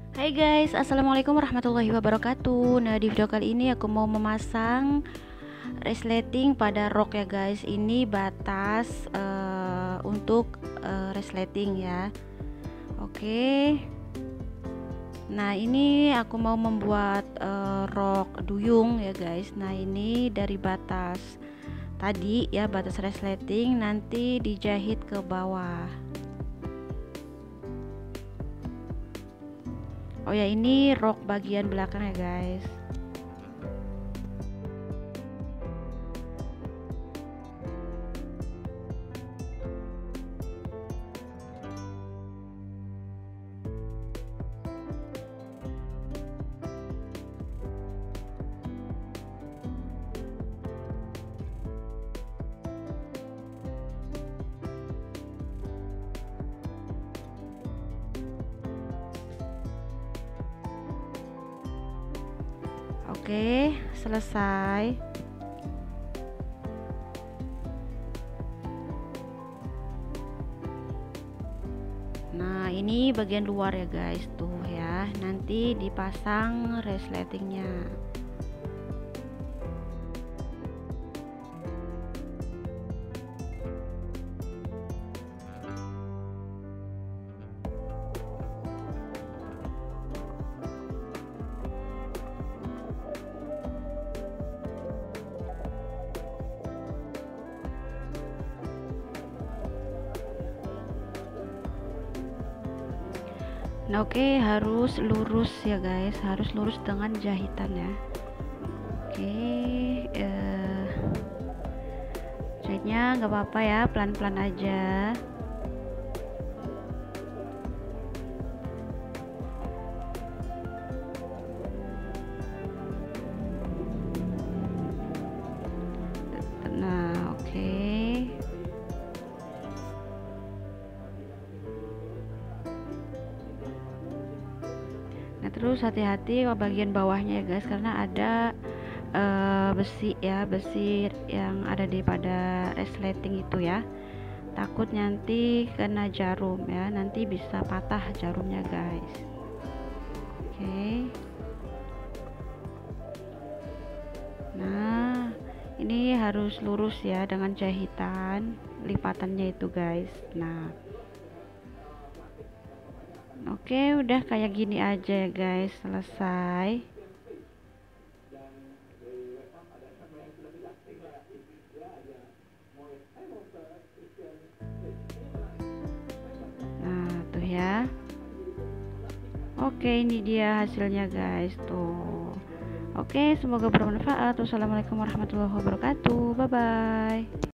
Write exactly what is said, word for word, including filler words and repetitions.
Hai guys, assalamualaikum warahmatullahi wabarakatuh. Nah, di video kali ini aku mau memasang resleting pada rok ya guys. Ini batas uh, untuk uh, resleting ya. Oke. Nah, ini aku mau membuat uh, rok duyung ya guys. Nah, ini dari batas tadi ya, batas resleting nanti dijahit ke bawah. Oh ya, ini rok bagian belakang ya guys. Oke, selesai. Nah, ini bagian luar ya guys, tuh ya. Nanti dipasang resletingnya. Nah, oke, okay, harus lurus ya guys, harus lurus dengan jahitan ya. Oke, okay, uh, jahitnya nggak apa-apa ya, pelan-pelan aja. Nah, oke. Okay. Nah, terus hati-hati kalau bagian bawahnya ya guys, karena ada uh, besi ya, besi yang ada di pada resleting itu ya. Takut nanti kena jarum ya, nanti bisa patah jarumnya guys. Oke. Okay. Nah, ini harus lurus ya dengan jahitan lipatannya itu guys. Nah, oke, udah kayak gini aja ya guys, selesai. Nah, tuh ya. Oke, ini dia hasilnya guys, tuh. Oke, semoga bermanfaat. Wassalamualaikum warahmatullahi wabarakatuh. Bye bye.